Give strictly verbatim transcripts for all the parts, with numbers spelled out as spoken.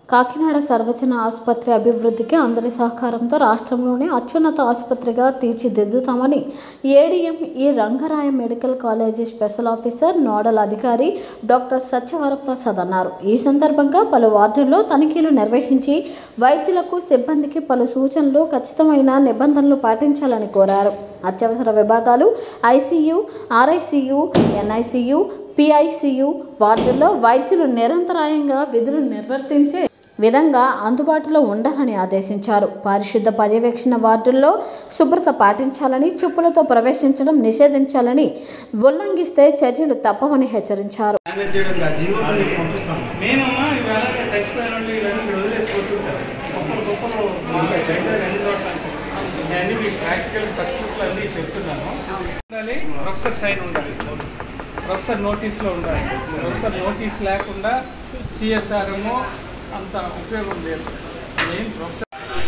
కాకినాడ సర్వజన ఆసుపత్రి అభివృద్ధికి అందరి సహకారంతో రాష్ట్రంలోనే అత్యున్నత ఆసుపత్రిగా తీర్చిదిద్దుతామని ఏడీఎం ఈ Rangaraya medical college special officer nodal అధికారి డాక్టర్ సత్యవరప్రసాద్ అన్నారు. ఈ సందర్భంగా పలు వార్డుల్లో తనిఖీలు నిర్వహించి వైద్యులకు సిబ్బందికి పలు సూచనలు, ఖచ్చితమైన నిబంధనలు పాటించాలని కోరారు. అత్యవసర విభాగాలు, ఐసీయూ, ఆర్ఐసీయూ, ఎన్ఐసీయూ, పిఐసీయూ వార్డుల్లో వైద్యులు నిరంతరాయంగా విధులు నిర్వర్తించే విధంగా అందుబాటులో ఉండాలని ఆదేశించారు. పారిశుద్ధ పర్యవేక్షణ వార్డుల్లో శుభ్రత పాటించాలని, చెప్పులతో ప్రవేశించడం నిషేధించాలని, ఉల్లంఘిస్తే చర్యలు తప్పవని హెచ్చరించారు. ప్రొఫెసర్ సైన్ ఉండాలి, ప్రొఫెసర్ నోటీస్లో ఉండాలి. ప్రొఫెసర్ నోటీస్ లేకుండా సిఎస్ఆర్ఎమో అంత ఉపయోగం లేదు. Main professor.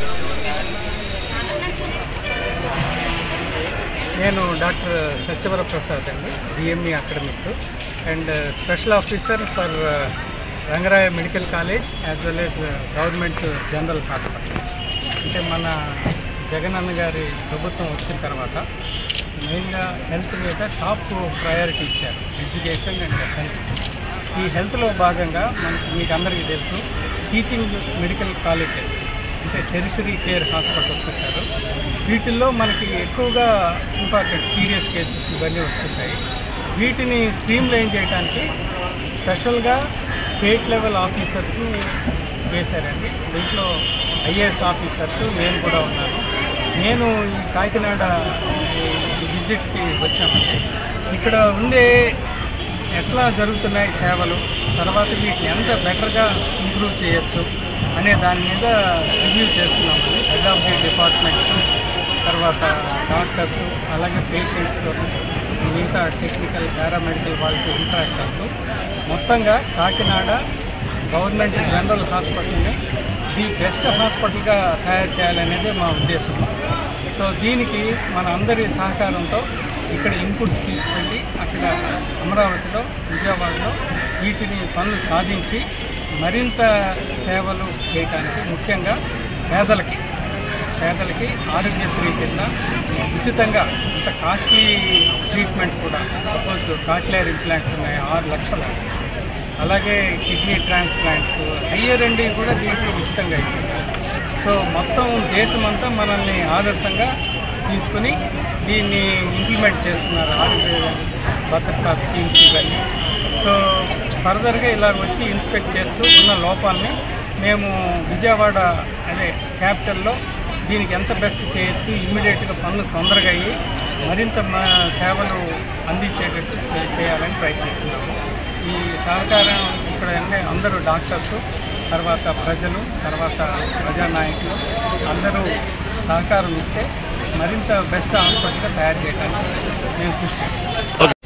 నేను డాక్టర్ సత్యవరప్రసాద్ అండి, DME academic and special officer for Rangaraya medical college as well as government general hospital. అంటే మన జగన్ అన్న గారి ప్రభుత్వం వచ్చిన తర్వాత మెయిన్గా హెల్త్ మీద టాప్ ప్రయారిటీ ఇచ్చారు, ఎడ్యుకేషన్ అండ్ హెల్త్. ఈ హెల్త్లో భాగంగా మనకి మీకు అందరికీ తెలుసు టీచింగ్ మెడికల్ కాలేజెస్ అంటే టెరిషరీ కేర్ హాస్పిటల్స్ ఉంటారు. వీటిల్లో మనకి ఎక్కువగా ఇంపార్టెంట్ సీరియస్ కేసెస్ ఇవన్నీ వస్తుంటాయి. వీటిని స్ట్రీమ్ లైన్ చేయడానికి స్పెషల్గా స్టేట్ లెవెల్ ఆఫీసర్స్ని వేశారండి. దీంట్లో ఐఏఎస్ ఆఫీసర్స్ నేను కూడా ఉన్నాను. నేను ఈ కాకినాడ విజిట్కి వచ్చామంటే ఇక్కడ ఉండే ఎట్లా జరుగుతున్నాయి సేవలు, తర్వాత వీటిని ఎంత బెటర్గా ఇంప్రూవ్ చేయొచ్చు అనే దాని మీద రివ్యూ చేస్తున్నాము. హెడ్ ఆఫ్ ది డిపార్ట్మెంట్స్, తర్వాత డాక్టర్స్, అలాగే పేషెంట్స్తో, మిగతా టెక్నికల్ పారామెడికల్ వాళ్ళతో ఇంటరాక్ట్ అవుతూ మొత్తంగా కాకినాడ గవర్నమెంట్ జనరల్ హాస్పిటల్ని ది బెస్ట్ హాస్పిటల్గా తయారు చేయాలనేది మా ఉద్దేశం. సో దీనికి మన అందరి సహకారంతో ఇక్కడ ఇన్పుట్స్ తీసుకెళ్ళి అక్కడ అమరావతిలో, విజయవాడలో వీటిని పనులు సాధించి మరింత సేవలు చేయడానికి, ముఖ్యంగా పేదలకి పేదలకి ఆరోగ్యశ్రీ కింద ఉచితంగా ఇంత కాస్ట్లీ ట్రీట్మెంట్ కూడా, సపోజ్ కాక్లియర్ ఇంప్లాంట్స్ ఉన్నాయి ఆరు లక్షలు, అలాగే కిడ్నీ ట్రాన్స్ప్లాంట్స్, హయ్యర్ అండి కూడా దీంట్లో ఉచితంగా ఇస్తున్నారు. సో మొత్తం దేశమంతా మనల్ని ఆదర్శంగా తీసుకుని దీన్ని ఇంప్లిమెంట్ చేస్తున్నారు, ఆరోగ్య భద్రతా స్కీమ్స్ ఇవన్నీ. సో ఫర్దర్గా ఇలా వచ్చి ఇన్స్పెక్ట్ చేస్తూ ఉన్న లోపాలని మేము విజయవాడ అదే క్యాపిటల్లో దీనికి ఎంత బెస్ట్ చేయొచ్చు, ఇమ్మీడియట్గా పనులు తొందరగా అయ్యి మరింత సేవలు అందించేటట్టు చేయాలని ప్రయత్నిస్తున్నాము. ఈ సహకారం ఇక్కడ అంటే అందరూ డాక్టర్సు, తర్వాత ప్రజలు, తర్వాత ప్రజానాయకులు అందరూ సహకారం ఇస్తే మరింత బెస్ట్ హాస్పిటల్గా తయారు చేయడానికి మేము కృషి చేస్తాం.